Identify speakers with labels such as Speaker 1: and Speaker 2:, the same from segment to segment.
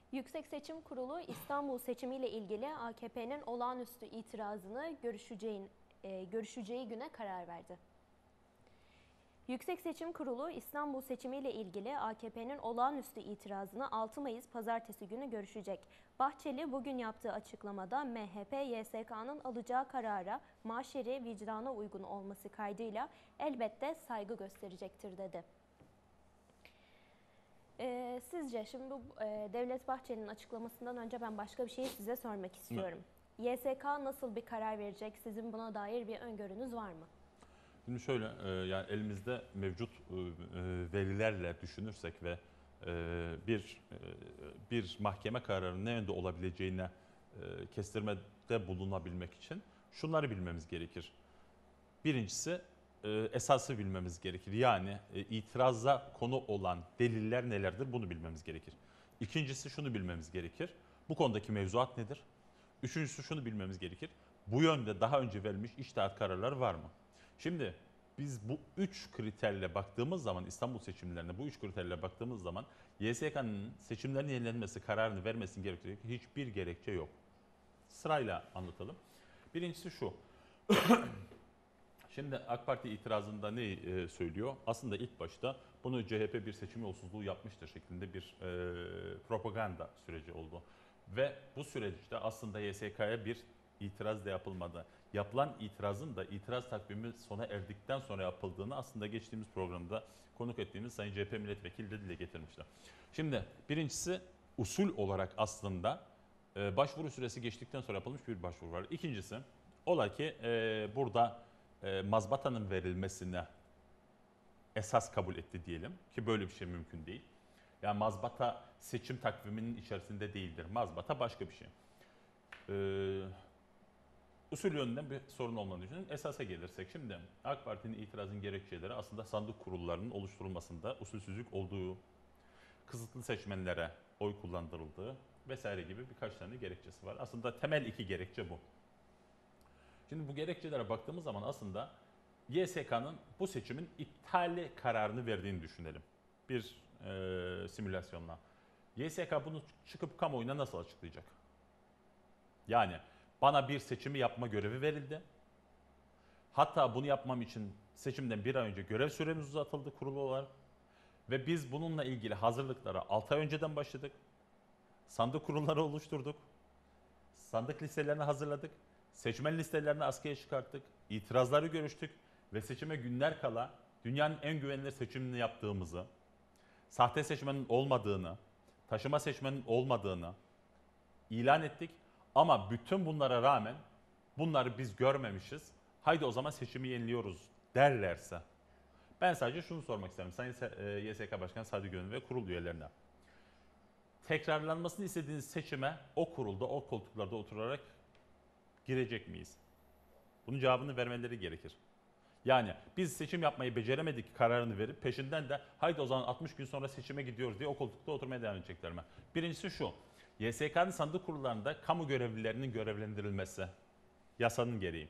Speaker 1: Yüksek Seçim Kurulu İstanbul seçimiyle ilgili AKP'nin olağanüstü itirazını görüşeceği güne karar verdi. Yüksek Seçim Kurulu İstanbul seçimiyle ilgili AKP'nin olağanüstü itirazını 6 Mayıs Pazartesi günü görüşecek. Bahçeli bugün yaptığı açıklamada MHP, YSK'nın alacağı karara maşeri vicdana uygun olması kaydıyla elbette saygı gösterecektir dedi. Sizce şimdi bu Devlet Bahçeli'nin açıklamasından önce ben başka bir şeyi size sormak istiyorum. YSK nasıl bir karar verecek? Sizin buna dair bir öngörünüz var mı?
Speaker 2: Şimdi şöyle, yani elimizde mevcut verilerle düşünürsek ve bir mahkeme kararının ne yönde olabileceğine kestirmede bulunabilmek için şunları bilmemiz gerekir. Birincisi, esası bilmemiz gerekir. Yani itiraza konu olan deliller nelerdir bunu bilmemiz gerekir. İkincisi şunu bilmemiz gerekir. Bu konudaki mevzuat nedir? Üçüncüsü şunu bilmemiz gerekir. Bu yönde daha önce verilmiş içtihat kararları var mı? Şimdi biz bu üç kriterle baktığımız zaman, İstanbul seçimlerine bu üç kriterle baktığımız zaman YSK'nın seçimlerin yenilenmesi kararını vermesinin gerektirecek hiçbir gerekçe yok. Sırayla anlatalım. Birincisi şu. Şimdi AK Parti itirazında ne söylüyor? Aslında ilk başta bunu CHP bir seçim yolsuzluğu yapmıştır şeklinde bir propaganda süreci oldu. Ve bu süreçte aslında YSK'ya bir itiraz da yapılmadı. Yapılan itirazın da itiraz takvimi sona erdikten sonra yapıldığını aslında geçtiğimiz programda konuk ettiğimiz Sayın CHP Milletvekili de dile getirmişti. Şimdi birincisi usul olarak aslında başvuru süresi geçtikten sonra yapılmış bir başvuru var. İkincisi ola ki burada mazbatanın verilmesine esas kabul etti diyelim ki böyle bir şey mümkün değil. Yani mazbata seçim takviminin içerisinde değildir. Mazbata başka bir şey. Usul yönünden bir sorun olmadığını düşünün. Esasa gelirsek şimdi AK Parti'nin itirazın gerekçeleri aslında sandık kurullarının oluşturulmasında usulsüzlük olduğu, kısıtlı seçmenlere oy kullandırıldığı vesaire gibi birkaç tane gerekçesi var. Aslında temel iki gerekçe bu. Şimdi bu gerekçelere baktığımız zaman aslında YSK'nın bu seçimin iptali kararını verdiğini düşünelim. Bir simülasyonla. YSK bunu çıkıp kamuoyuna nasıl açıklayacak? Yani bana bir seçimi yapma görevi verildi. Hatta bunu yapmam için seçimden bir ay önce görev süremiz uzatıldı kurulu olarak. Ve biz bununla ilgili hazırlıklara 6 ay önceden başladık. Sandık kurulları oluşturduk. Sandık listelerini hazırladık. Seçmen listelerini askıya çıkarttık. İtirazları görüştük. Ve seçime günler kala dünyanın en güvenilir seçimini yaptığımızı, sahte seçmenin olmadığını, taşıma seçmenin olmadığını ilan ettik. Ama bütün bunlara rağmen bunları biz görmemişiz. Haydi o zaman seçimi yeniliyoruz derlerse. Ben sadece şunu sormak isterim Sayın YSK Başkanı Sadi Gönül ve kurul üyelerine. Tekrarlanmasını istediğiniz seçime o kurulda, o koltuklarda oturarak girecek miyiz? Bunun cevabını vermeleri gerekir. Yani biz seçim yapmayı beceremedik kararını verip peşinden de haydi o zaman 60 gün sonra seçime gidiyoruz diye o koltukta oturmaya devam edecekler mi? Birincisi şu, YSK'nın sandık kurullarında kamu görevlilerinin görevlendirilmesi yasanın gereği.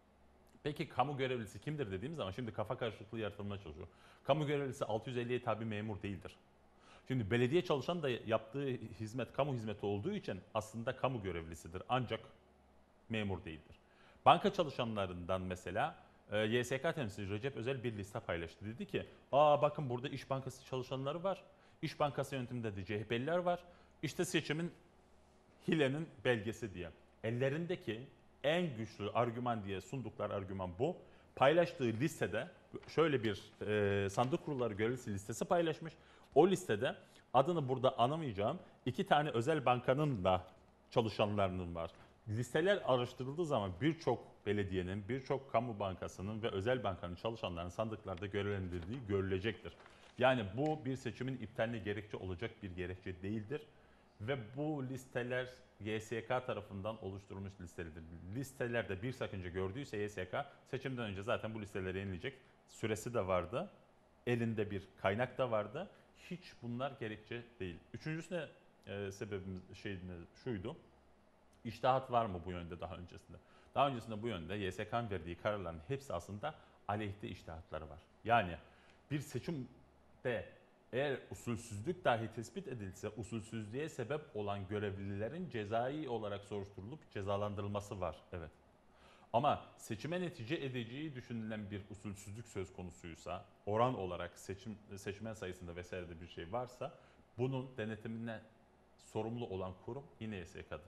Speaker 2: Peki kamu görevlisi kimdir dediğimiz zaman şimdi kafa karışıklığı yaratılmaya çalışıyor. Kamu görevlisi 650'ye tabi memur değildir. Şimdi belediye çalışan da yaptığı hizmet kamu hizmeti olduğu için aslında kamu görevlisidir ancak memur değildir. Banka çalışanlarından mesela YSK temsilcisi Recep Özel bir liste paylaştı. Dedi ki bakın burada İş Bankası çalışanları var. İş Bankası yönetiminde de CHP'liler var. İşte seçimin hilenin belgesi diye. Ellerindeki en güçlü argüman diye sundukları argüman bu. Paylaştığı listede şöyle bir sandık kurulları görevlisi listesi paylaşmış. O listede adını burada anamayacağım 2 tane özel bankanın da çalışanlarının var. Listeler araştırıldığı zaman birçok belediyenin, birçok kamu bankasının ve özel bankanın çalışanlarının sandıklarda görevlendirildiği görülecektir. Yani bu bir seçimin iptaline gerekçe olacak bir gerekçe değildir. Ve bu listeler YSK tarafından oluşturulmuş listelerdir. Listelerde bir sakınca gördüyse YSK seçimden önce zaten bu listeleri yenileyecek. Süresi de vardı. Elinde bir kaynak da vardı. Hiç bunlar gerekçe değil. Üçüncüsüne sebebimiz şuydu. İçtihat var mı bu yönde daha öncesinde? Daha öncesinde bu yönde YSK'nın verdiği kararların hepsi aslında aleyhte içtihatları var. Yani bir seçimde Eğer usulsüzlük dahi tespit edilse usulsüzlüğe sebep olan görevlilerin cezai olarak soruşturulup cezalandırılması var. Evet. Ama seçime netice edeceği düşünülen bir usulsüzlük söz konusuysa, oran olarak seçmen sayısında vesairede bir şey varsa bunun denetimine sorumlu olan kurum yine YSK'dır.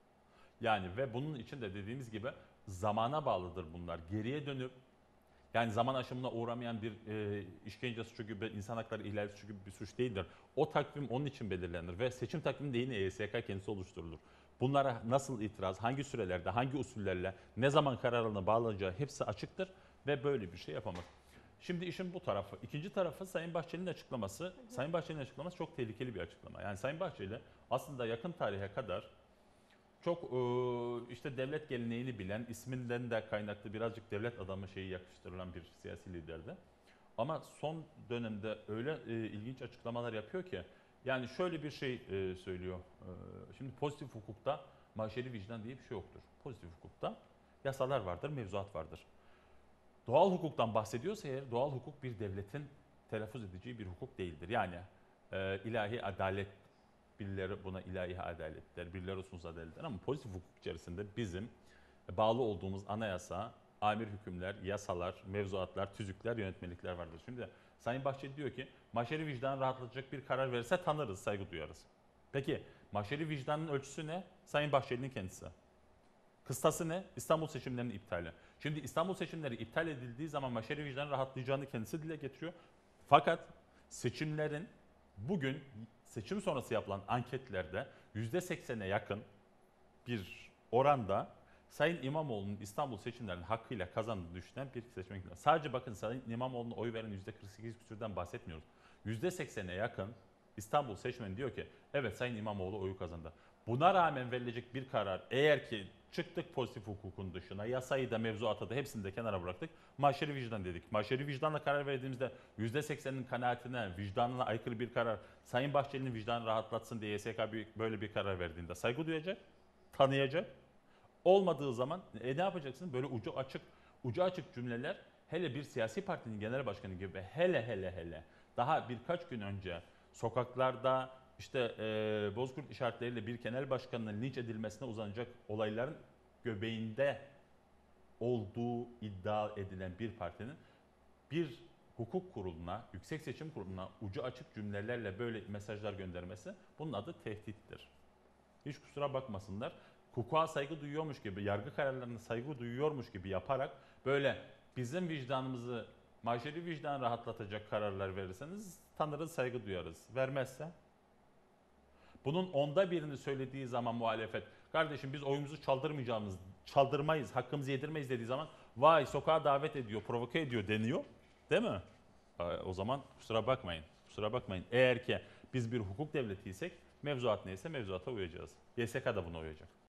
Speaker 2: Yani ve bunun için de dediğimiz gibi zamana bağlıdır bunlar. Geriye dönüp yani zaman aşımına uğramayan bir işkence suçu gibi, insan hakları ihlali suçu gibi bir suç değildir. O takvim onun için belirlenir ve seçim takvimi de yine YSK kendisi oluşturulur. Bunlara nasıl itiraz, hangi sürelerde, hangi usullerle, ne zaman kararına bağlanacağı hepsi açıktır ve böyle bir şey yapamaz. Şimdi işin bu tarafı. İkinci tarafı Sayın Bahçeli'nin açıklaması. Sayın Bahçeli'nin açıklaması çok tehlikeli bir açıklama. Yani Sayın Bahçeli aslında yakın tarihe kadar çok işte devlet geleneğini bilen, isminden de kaynaklı birazcık devlet adamı şeyi yakıştırılan bir siyasi liderdi. Ama son dönemde öyle ilginç açıklamalar yapıyor ki, yani şöyle bir şey söylüyor. Şimdi pozitif hukukta maşeri vicdan diye bir şey yoktur. Pozitif hukukta yasalar vardır, mevzuat vardır. Doğal hukuktan bahsediyorsa eğer, doğal hukuk bir devletin telaffuz edeceği bir hukuk değildir. Yani ilahi adalet, birileri buna ilahi adalet der, birileri sonsuz adalet der ama pozitif hukuk içerisinde bizim bağlı olduğumuz anayasa, amir hükümler, yasalar, mevzuatlar, tüzükler, yönetmelikler vardır. Şimdi Sayın Bahçeli diyor ki maşeri vicdan rahatlatacak bir karar verirse tanırız, saygı duyarız. Peki maşeri vicdanın ölçüsü ne? Sayın Bahçeli'nin kendisi. Kıstası ne? İstanbul seçimlerinin iptali. Şimdi İstanbul seçimleri iptal edildiği zaman maşeri vicdanın rahatlayacağını kendisi dile getiriyor. Fakat seçimlerin bugün seçim sonrası yapılan anketlerde %80'e yakın bir oranda Sayın İmamoğlu'nun İstanbul seçimlerinin hakkıyla kazandığını düşünen bir seçmen. Sadece bakın Sayın İmamoğlu'na oy veren %48 küsürden bahsetmiyoruz. %80'e yakın İstanbul seçmeni diyor ki evet Sayın İmamoğlu oyu kazandı. Buna rağmen verilecek bir karar, eğer ki çıktık pozitif hukukun dışına, yasayı da mevzuatı da hepsini de kenara bıraktık, maşeri vicdan dedik. Maşeri vicdanla karar verdiğimizde %80'inin kanaatine, vicdanına aykırı bir karar, Sayın Bahçeli'nin vicdanını rahatlatsın diye YSK böyle bir karar verdiğinde saygı duyacak, tanıyacak. Olmadığı zaman ne yapacaksın? Böyle ucu açık cümleler, hele bir siyasi partinin genel başkanı gibi, hele daha birkaç gün önce sokaklarda işte Bozkurt işaretleriyle bir genel başkanının linç edilmesine uzanacak olayların göbeğinde olduğu iddia edilen bir partinin bir hukuk kuruluna, Yüksek Seçim Kurulu'na ucu açık cümlelerle böyle mesajlar göndermesi, bunun adı tehdittir. Hiç kusura bakmasınlar. Hukuka saygı duyuyormuş gibi, yargı kararlarına saygı duyuyormuş gibi yaparak böyle bizim vicdanımızı, maşeri vicdan rahatlatacak kararlar verirseniz tanırız, saygı duyarız. Vermezse? Bunun onda birini söylediği zaman muhalefet, kardeşim biz oyumuzu çaldırmayız, hakkımızı yedirmeyiz dediği zaman vay sokağa davet ediyor, provoke ediyor deniyor. Değil mi? O zaman kusura bakmayın. Kusura bakmayın. Eğer ki biz bir hukuk devletiysek mevzuat neyse mevzuata uyacağız. YSK da buna uyacak.